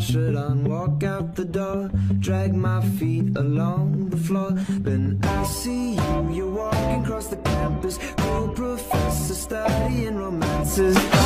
shirt on, walk out the door, drag my feet along the floor. Then I see you, you're walking across the campus, cool professor studying romances.